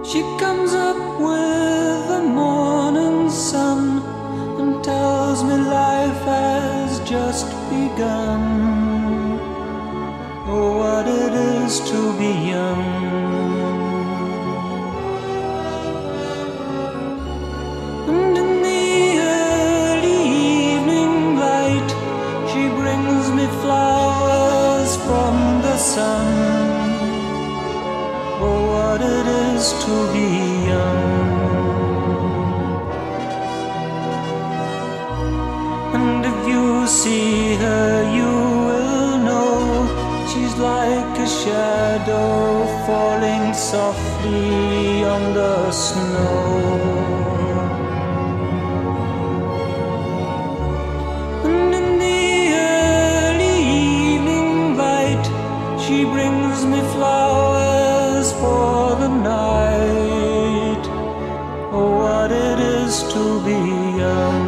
She comes up with the morning sun and tells me life has just begun. Oh, what it is to be young. And in the early evening light, she brings me flowers from the sun. Oh, what it is to be young. And if you see her, you will know she's like a shadow falling softly on the snow. And in the early evening light, she brings me flowers for the night. Oh, what it is to be young.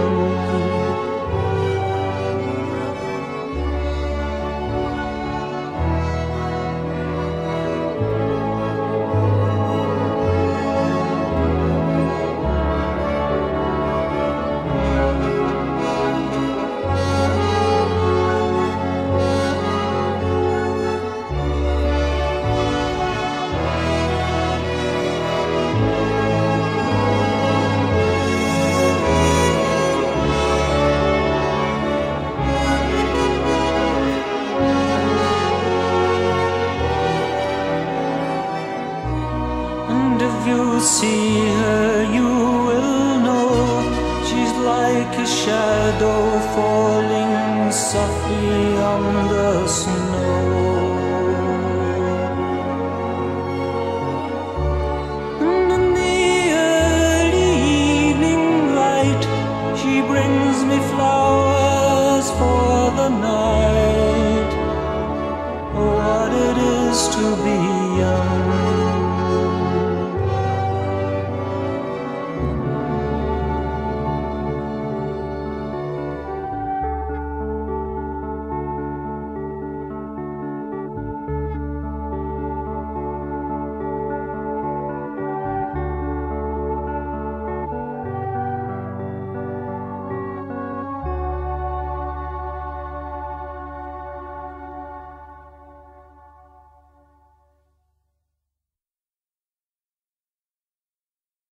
And if you see her, you will know she's like a shadow falling softly on the snow.